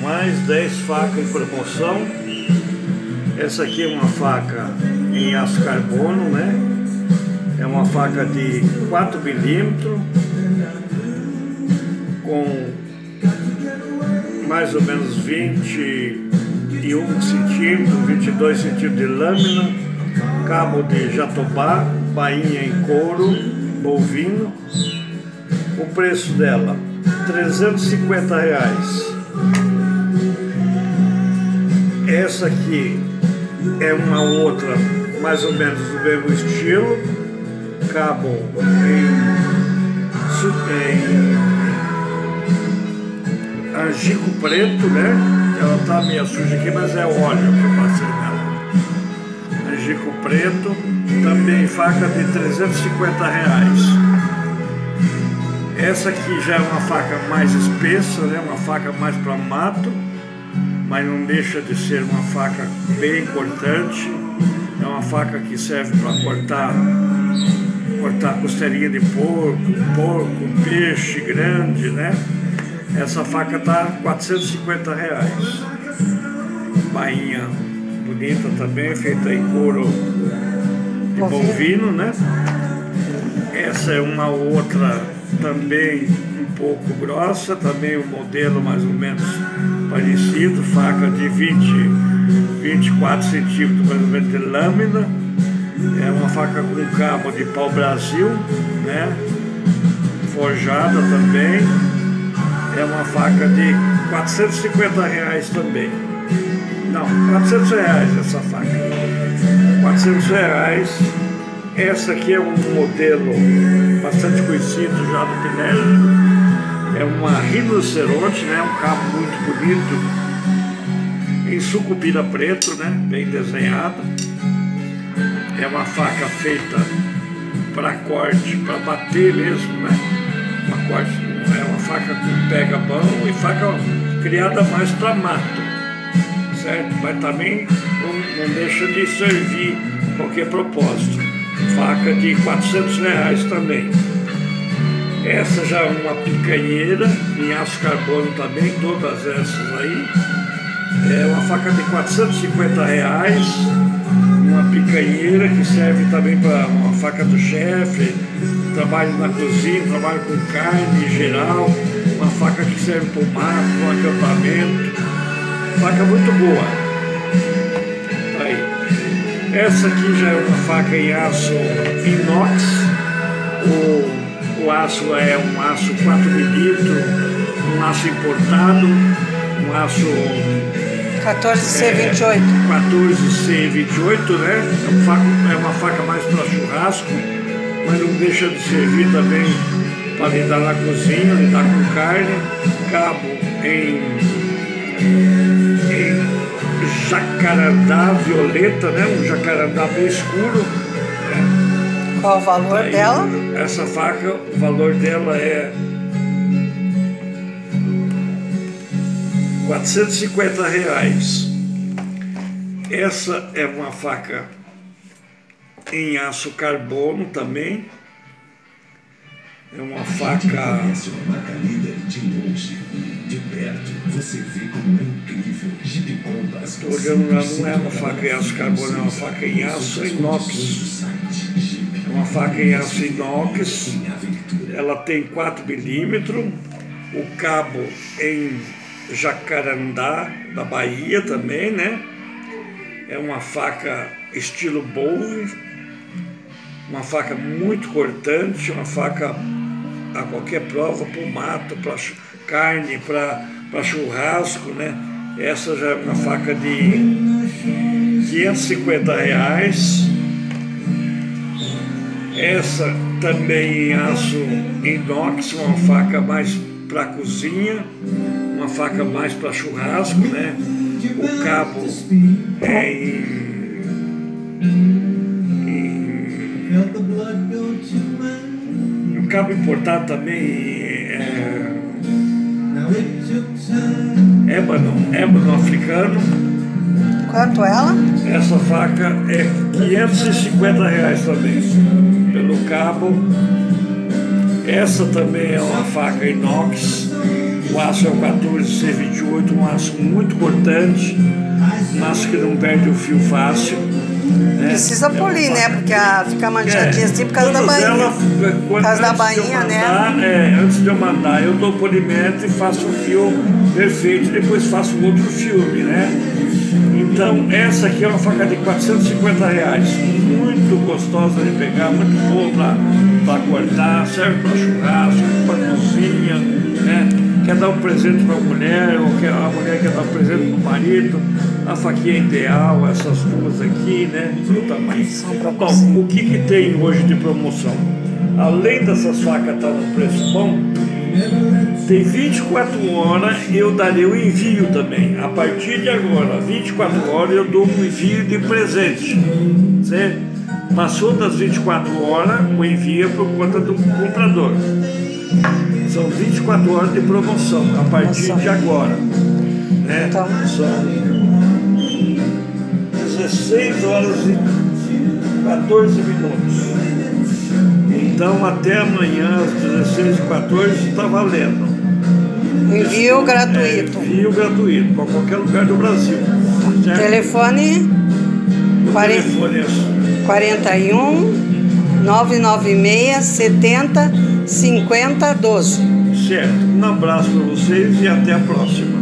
Mais 10 facas em promoção. Essa aqui é uma faca em aço carbono, né? É uma faca de 4 milímetros com mais ou menos 21 centímetros, 22 centímetros de lâmina, cabo de jatobá, bainha em couro bovino. O preço dela R$350. Essa aqui é uma outra mais ou menos do mesmo estilo, cabo em angico preto, né? Ela tá meio suja aqui, mas é óleo que eu passei nela. Angico preto, também faca de R$350. Essa aqui já é uma faca mais espessa, né? Uma faca mais para mato, mas não deixa de ser uma faca bem cortante. É uma faca que serve para cortar costelinha de porco, peixe grande, né? Essa faca tá R$450. Bainha bonita também, feita em couro de bovino, né? Essa é uma outra também um pouco grossa, também um modelo mais ou menos parecido, faca de 24 centímetros mais ou menos de lâmina. É uma faca com cabo de pau-brasil, né? Forjada também. É uma faca de R$450 também. Não, R$400 essa faca. R$400. Essa aqui é um modelo bastante conhecido já do Pinelli. É uma rinoceronte, né? Um cabo muito bonito, em sucupira preto, né? Bem desenhado. É uma faca feita para corte, para bater mesmo, né? É uma faca com pega-mão e faca criada mais para mato, certo? Mas também não deixa de servir qualquer propósito. Faca de R$400 também. Essa já é uma picanheira em aço carbono também, todas essas aí. É uma faca de R$450, uma picanheira que serve também para uma faca do chefe, trabalho na cozinha, trabalho com carne em geral, uma faca que serve para o mato, para o acampamento. Faca muito boa. Aí. Essa aqui já é uma faca em aço inox. O aço é um aço 4 milímetros, um aço importado, um aço 14C28. 14C28, né? É uma faca mais para churrasco, mas não deixa de servir também para lidar na cozinha, lidar com carne. Cabo em jacarandá violeta, né? Um jacarandá bem escuro. Qual o valor dela? Essa faca, o valor dela é R$450. Essa é uma faca em aço carbono também. É uma faca. Estou olhando, não é uma faca em aço carbono, é uma faca em aço inox. É uma faca em aço inox. Ela tem 4 milímetros. O cabo em jacarandá da Bahia também, né? É uma faca estilo bove. Uma faca muito cortante, uma faca a qualquer prova, para o mato, para carne, para churrasco, né? Essa já é uma faca de R$550. Essa também em aço inox, uma faca mais para cozinha, uma faca mais para churrasco, né? O cabo é um cabo importado também, ébano africano. Quanto ela? Essa faca é R$550 também, pelo cabo. Essa também é uma faca inox, o aço é o 14C28. 28, um aço muito cortante, um aço que não perde o fio fácil. Né? Precisa polir, né? Porque fica manchadinha assim por causa da bainha. Por causa da bainha, né? Antes de eu mandar, eu dou polimento e faço o fio perfeito, depois faço outro filme, né? Então, essa aqui é uma faca de R$450, muito gostosa de pegar, muito boa para cortar, serve para churrasco, para cozinha, né? Quer dar um presente para a mulher, ou a mulher quer dar um presente para o marido, a faquinha é ideal, essas duas aqui, né? Do tamanho. Bom, o que tem hoje de promoção? Além dessas facas estar num preço bom, tem 24 horas eu darei o envio também. A partir de agora, 24 horas eu dou um envio de presente. Certo? Passou das 24 horas, o envio é por conta do comprador. São 24 horas de promoção, a partir de agora. Né? Então. São 16 horas e 14 minutos. Então, até amanhã, às 16h14, está valendo. Envio gratuito. Envio gratuito, para qualquer lugar do Brasil. Certo? Telefone 41 996 70 50 12. Certo. Um abraço para vocês e até a próxima.